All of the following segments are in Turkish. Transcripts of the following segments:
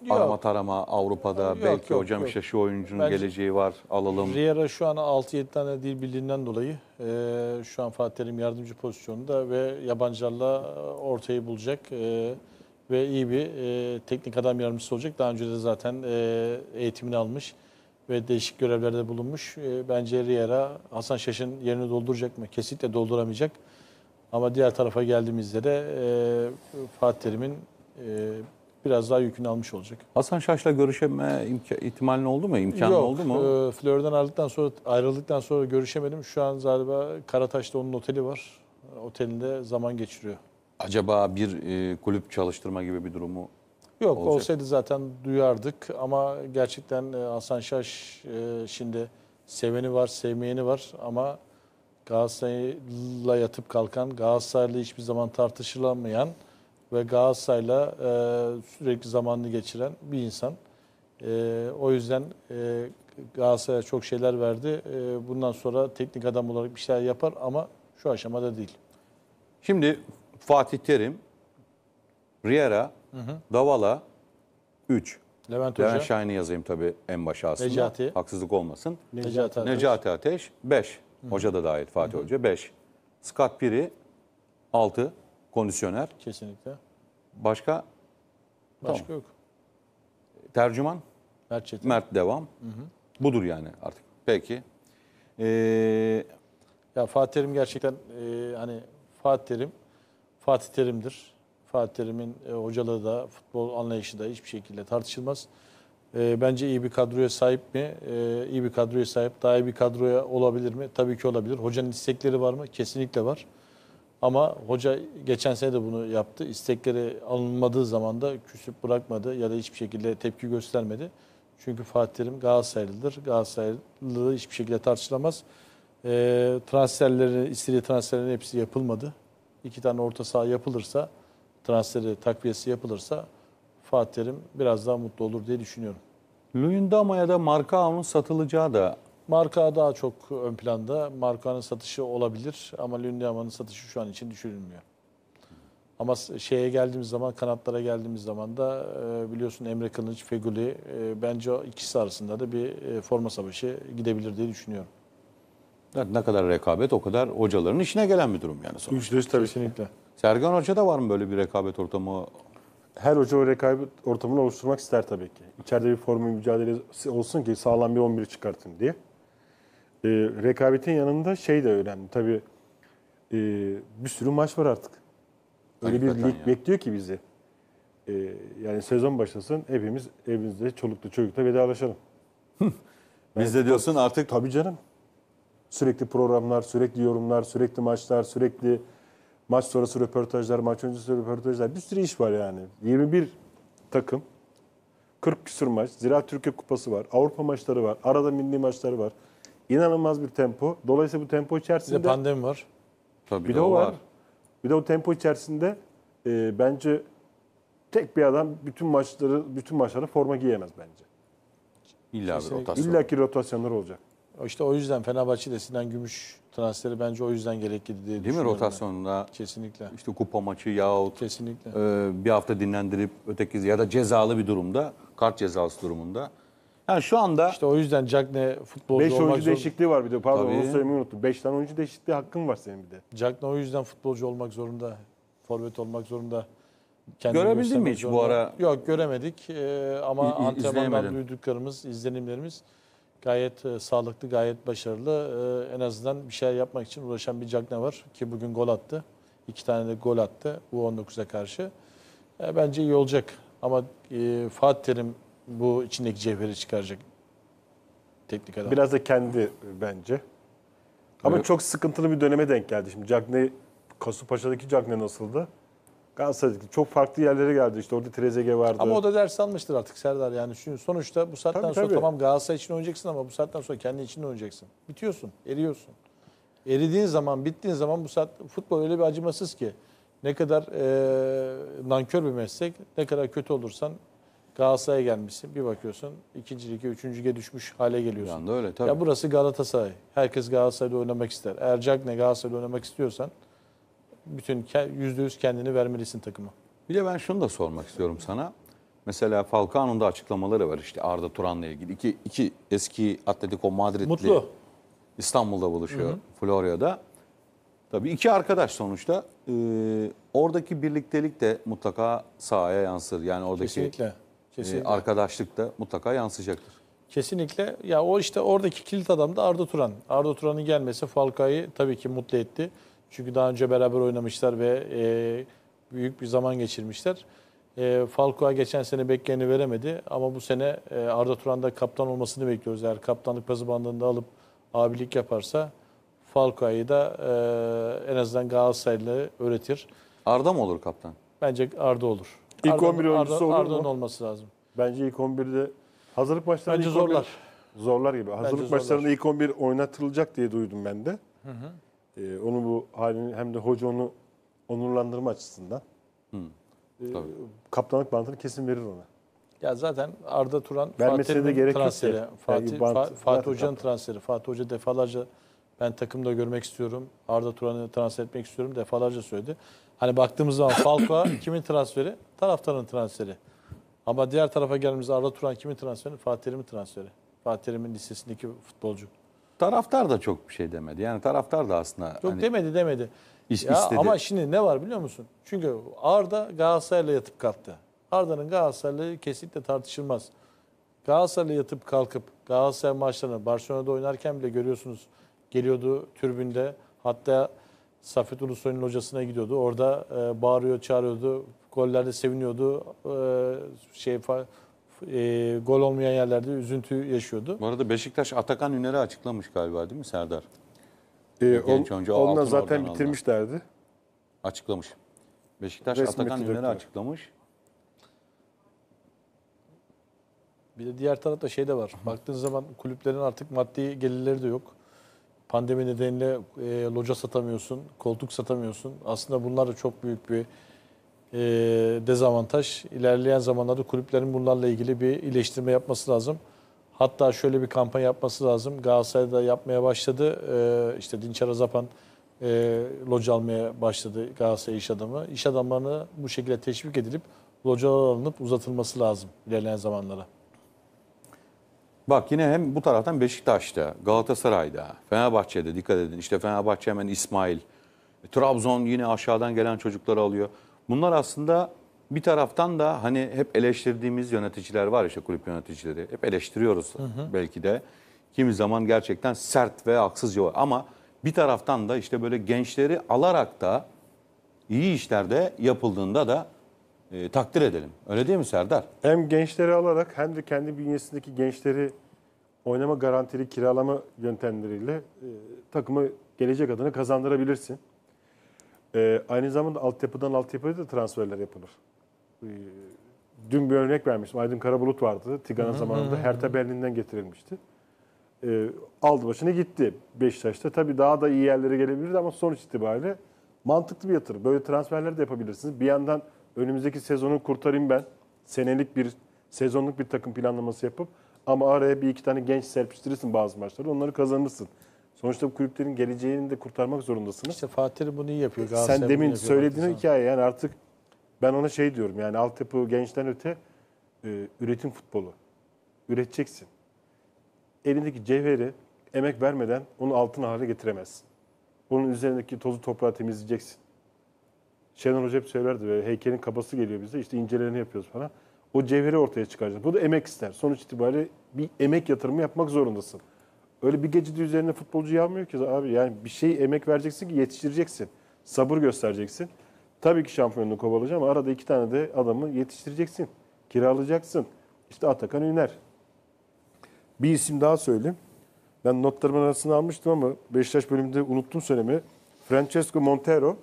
arama tarama Avrupa'da Yok, belki yok, hocam yok. işte şu oyuncunun Bence geleceği var alalım. Riera şu an 6-7 tane dil bildiğinden dolayı şu an Fatih Terim yardımcı pozisyonunda ve yabancılarla ortayı bulacak ve iyi bir teknik adam yardımcısı olacak. Daha önce de zaten eğitimini almış ve değişik görevlerde bulunmuş. Bence Riera Hasan Şaş'ın yerini dolduracak mı? Kesinlikle dolduramayacak. Ama diğer tarafa geldiğimizde de Fatih Terim'in biraz daha yükünü almış olacak. Hasan Şaş'la görüşme ihtimalin oldu mu? İmkanı Yok, oldu mu? Flör'den ayrıldıktan sonra görüşemedim. Şu an galiba Karataş'ta onun oteli var. Otelinde zaman geçiriyor. Acaba bir kulüp çalıştırma gibi bir durumu Yok, olacak? olsaydı zaten duyardık ama gerçekten Hasan Şaş şimdi seveni var, sevmeyeni var ama Galatasaray'la yatıp kalkan, Galatasaray'la hiçbir zaman tartışılamayan ve Galatasaray'la sürekli zamanını geçiren bir insan. O yüzden Galatasaray'a çok şeyler verdi. Bundan sonra teknik adam olarak bir şeyler yapar ama şu aşamada değil. Şimdi Fatih Terim, Riera, Davala 3. Levent Levent Hoca, Şahin'i yazayım tabii en başa aslında. Necati. Haksızlık olmasın. Necati Ateş. Necati Ateş 5. Hoca da dahil Fatih Hoca 5. Scott Piri 6. Kondisyoner. Kesinlikle. Başka? Başka yok. Tercüman? Mert Çetin. Mert devam. Budur yani artık. Peki. Ya Fatih Terim gerçekten hani Fatih Terim'dir. Fatih Terim'in hocalığı da futbol anlayışı da hiçbir şekilde tartışılmaz. Bence iyi bir kadroya sahip mi? İyi bir kadroya sahip. Daha iyi bir kadroya olabilir mi? Tabii ki olabilir. Hocanın istekleri var mı? Kesinlikle var. Ama hoca geçen sene de bunu yaptı. İstekleri alınmadığı zaman da küsüp bırakmadı ya da hiçbir şekilde tepki göstermedi. Çünkü Fatih Terim Galatasaraylıdır. Galatasaraylılığı hiçbir şekilde tartışılamaz. İstediği transferlerin hepsi yapılmadı. 2 tane orta saha yapılırsa, takviyesi yapılırsa Fatih Terim biraz daha mutlu olur diye düşünüyorum. Luyendama'ya da Markao'nun satılacağı da Marka daha çok ön planda. Marka'nın satışı olabilir ama Lündiaman'ın satışı şu an için düşünülmüyor. Ama şeye geldiğimiz zaman, kanatlara geldiğimiz zaman da biliyorsun Emre Kılıç, Feguli bence o ikisi arasında da bir forma savaşı gidebilir diye düşünüyorum. ne kadar rekabet o kadar hocaların işine gelen bir durum yani sonuçta. %100 tabii. Kesinlikle. Sergen Hoca'da var mı böyle bir rekabet ortamı? Her hoca o rekabet ortamını oluşturmak ister tabii ki. İçeride bir formu mücadelesi olsun ki sağlam bir 11 çıkartın diye. Rekabetin yanında şey de önemli. Tabii bir sürü maç var artık. Öyle bir Hakikaten lig ya. bekliyor ki bizi. Yani sezon başlasın hepimiz evimizde çolukla çocukla vedalaşalım. Biz de diyorsun artık Tabii canım. Sürekli programlar, sürekli yorumlar, sürekli maçlar, sürekli maç sonrası röportajlar, maç öncesi röportajlar. Bir sürü iş var yani. 21 takım, 40 küsur maç, Ziraat Türkiye Kupası var, Avrupa maçları var, arada milli maçları var. İnanılmaz bir tempo. Dolayısıyla bu tempo Bir de içerisinde pandemi var. tabii bir de o var. Bir de o tempo içerisinde bence tek bir adam bütün maçlara forma giyemez bence. İlla bir Kesinlikle. rotasyon. İlla ki rotasyonlar olacak. İşte o yüzden Fenerbahçe'de Sinan Gümüş transferi bence o yüzden gerekli diye Değil mi düşünüyorum ben. rotasyonda Kesinlikle. işte kupa maçı yahut Kesinlikle. bir hafta dinlendirip öteki ya da cezalı bir durumda, kart cezası durumunda. Yani şu anda İşte o yüzden Cagne futbolcu 5 olmak oyuncu zorunda. değişikliği var bir de. Pardon Tabii. onu söylemeyi unuttum. 5 tane oyuncu değişikliği hakkın var senin bir de. Cagne o yüzden futbolcu olmak zorunda. Forvet olmak zorunda. Kendini Görebildin mi göstermek hiç bu zorunda. ara? Yok göremedik ama antrenmandan izleyemedin. duyduklarımız, izlenimlerimiz gayet sağlıklı, gayet başarılı. En azından bir şeyler yapmak için uğraşan bir Cagne var ki bugün gol attı. 2 tane de gol attı U19'a karşı. Bence iyi olacak ama Fatih Terim bu içindeki cevheri çıkaracak teknik adam. Biraz da kendi bence. Ama Evet. çok sıkıntılı bir döneme denk geldi. Şimdi Cagne, Kasımpaşa'daki Cagne nasıldı? Galatasaray'daki çok farklı yerlere geldi. İşte orada Trezeguet vardı. Ama o da ders almıştır artık Serdar. Yani sonuçta bu saatten Tabii, sonra tabii. tamam Galatasaray için oynayacaksın ama bu saatten sonra kendi için oynayacaksın. Bitiyorsun, eriyorsun. Eridiğin zaman, bittiğin zaman bu saat futbol öyle bir acımasız ki ne kadar nankör bir meslek, ne kadar kötü olursan Galatasaray'a gelmişsin. Bir bakıyorsun 2. lige, 3. lige düşmüş hale bir geliyorsun. anda öyle tabii. Ya burası Galatasaray. Herkes Galatasaray'da oynamak ister. Eğer Cagne Galatasaray'da oynamak istiyorsan %100 kendini vermelisin takıma. Bir de ben şunu da sormak istiyorum sana. Mesela Falcao'nun da açıklamaları var işte Arda Turan'la ilgili. İki eski Atletico Madridli Mutlu. İstanbul'da buluşuyor, Florya'da. Tabii iki arkadaş sonuçta. Oradaki birliktelik de mutlaka sahaya yansır. Yani oradaki Kesinlikle. Kesinlikle. arkadaşlık da mutlaka yansıyacaktır. Kesinlikle. Ya o işte oradaki kilit adam da Arda Turan. Arda Turan'ın gelmesi Falcao'yu tabii ki mutlu etti. Çünkü daha önce beraber oynamışlar ve büyük bir zaman geçirmişler. Falcao geçen sene bekleneni veremedi ama bu sene Arda Turan'da kaptan olmasını bekliyoruz. Eğer kaptanlık pası bandında alıp abilik yaparsa Falcao'yu da en azından Galatasaraylı öğretir. Arda mı olur kaptan? Bence Arda olur. İlk 11 oyuncusu olur mu? Arda'nın olması lazım. Bence ilk 11'de hazırlık maçlarında Bence ilk 11 zorlar. zorlar gibi. Hazırlık zorlar. maçlarında ilk 11 oynatılacak diye duydum ben de. Onu bu halini hem de hoca onu onurlandırma açısından. Tabii. Kaptanlık bantını kesin verir ona. Ya zaten Arda Turan Vermesine de Fatih'in gerek yok transferi. ya. Fatih, Yani bant Fatih zaten Hoca'nın kaptan. transferi. Fatih Hoca defalarca ben takımda görmek istiyorum. Arda Turan'ı transfer etmek istiyorum defalarca söyledi. Hani baktığımız zaman Falcao kimin transferi? Taraftarın transferi. Ama diğer tarafa geldiğimizde Arda Turan kimin transferi? Fatih Terim'in transferi. Fatih Terim'in listesindeki futbolcu. Taraftar da çok bir şey demedi. Yani taraftar da aslında Yok hani demedi. Ya istedi. ama şimdi ne var biliyor musun? Çünkü Arda Galatasaray'la yatıp kalktı. Arda'nın Galatasaray'la kesinlikle tartışılmaz. Galatasaray'la yatıp kalkıp Galatasaray maçlarını Barcelona'da oynarken bile görüyorsunuz geliyordu tribünde. Hatta Saffet Ulusoy'un hocasına gidiyordu. Orada bağırıyor, çağırıyordu. Gollerde seviniyordu. Gol olmayan yerlerde üzüntü yaşıyordu. Bu arada Beşiktaş Atakan Üner'i açıklamış galiba değil mi Serdar? Genç Genç oyuncu, onunla altın zaten oradan bitirmişlerdi. Açıklamış. Beşiktaş Resmi Atakan direktör. Üner'i açıklamış. Bir de diğer tarafta şey de var. Baktığın zaman kulüplerin artık maddi gelirleri de yok. Pandemi nedeniyle loca satamıyorsun, koltuk satamıyorsun. Aslında bunlar da çok büyük bir dezavantaj. İlerleyen zamanlarda kulüplerin bunlarla ilgili bir iyileştirme yapması lazım. Hatta şöyle bir kampanya yapması lazım. Galatasaray'da yapmaya başladı. İşte Dinçer Azapan loca almaya başladı Galatasaray iş adamı. İş adamlarını bu şekilde teşvik edilip localar alınıp uzatılması lazım ilerleyen zamanlara. Bak yine hem bu taraftan Beşiktaş'ta, Galatasaray'da, Fenerbahçe'de dikkat edin. İşte Fenerbahçe hemen İsmail, Trabzon yine aşağıdan gelen çocukları alıyor. Bunlar aslında bir taraftan da hani hep eleştirdiğimiz yöneticiler var işte kulüp yöneticileri. Hep eleştiriyoruz belki de. Kimi zaman gerçekten sert ve haksızca var. Ama bir taraftan da işte böyle gençleri alarak da iyi işlerde yapıldığında da takdir edelim. Öyle değil mi Serdar? Hem gençleri alarak hem de kendi bünyesindeki gençleri oynama garantili kiralama yöntemleriyle takımı gelecek adına kazandırabilirsin. Aynı zamanda altyapıdan altyapıya da transferler yapılır. Dün bir örnek vermiştim. Aydın Karabulut vardı. Tigan'ın zamanında Hertha Berlin'den getirilmişti. Aldı başını gitti Beşiktaş'ta. Tabii daha da iyi yerlere gelebilirdi ama sonuç itibariyle mantıklı bir yatırım. Böyle transferler de yapabilirsiniz. Bir yandan önümüzdeki sezonu kurtarayım ben. Senelik bir, sezonluk bir takım planlaması yapıp ama araya bir iki tane genç serpiştirirsin bazı maçları. Onları kazanırsın. Sonuçta bu kulüplerin geleceğini de kurtarmak zorundasınız. İşte Fatih Terim bunu iyi yapıyor. Galatasaray Sen bunu demin yapıyor söylediğin baktığın hikaye yani artık ben ona şey diyorum yani altyapı gençten öte üretim futbolu. Üreteceksin. Elindeki cevheri emek vermeden onu altın hale getiremezsin. Onun üzerindeki tozu toprağı temizleyeceksin. Şenol Hoca hep söylerdi böyle heykelin kabası geliyor bize işte incelerini yapıyoruz falan. O cevheri ortaya çıkaracağız. Bu da emek ister. Sonuç itibariyle bir emek yatırımı yapmak zorundasın. Öyle bir gecede üzerine futbolcu yağmıyor ki abi yani bir şey emek vereceksin ki yetiştireceksin. Sabır göstereceksin. Tabii ki şampiyonluğu kovalayacağım ama arada iki tane de adamı yetiştireceksin. Kiralayacaksın. İşte Atakan Üner. Bir isim daha söyleyeyim. Ben notlarımın arasına almıştım ama Beşiktaş bölümünde unuttum söylemeyi. Francesco Montero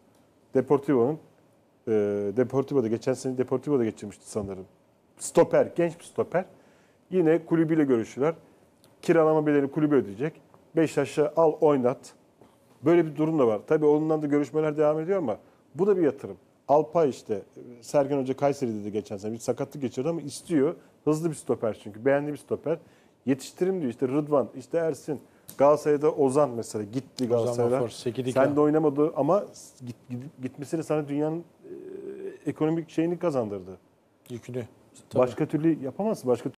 Deportivo'da geçen sene Deportivo'da geçirmişti sanırım. Stoper, genç bir stoper. Yine kulübüyle görüşüyorlar. Kiralama bedeli kulübü ödeyecek. Beşiktaş'a al oynat. Böyle bir durum da var. Tabii onunla da görüşmeler devam ediyor ama bu da bir yatırım. Alpay işte Sergen Hoca Kayseri'de de geçen sene bir sakatlık geçirdi ama istiyor. Hızlı bir stoper çünkü. Beğendi bir stoper. Yetiştirim diyor işte Rıdvan, işte Ersin. Galatasaray'da Ozan mesela gitti Galatasaray'a. Vafor, Sekidika. Sen de oynamadı ama gitmesini sana dünyanın ekonomik şeyini kazandırdı. Yükünü. Başka türlü yapamazsın. Başka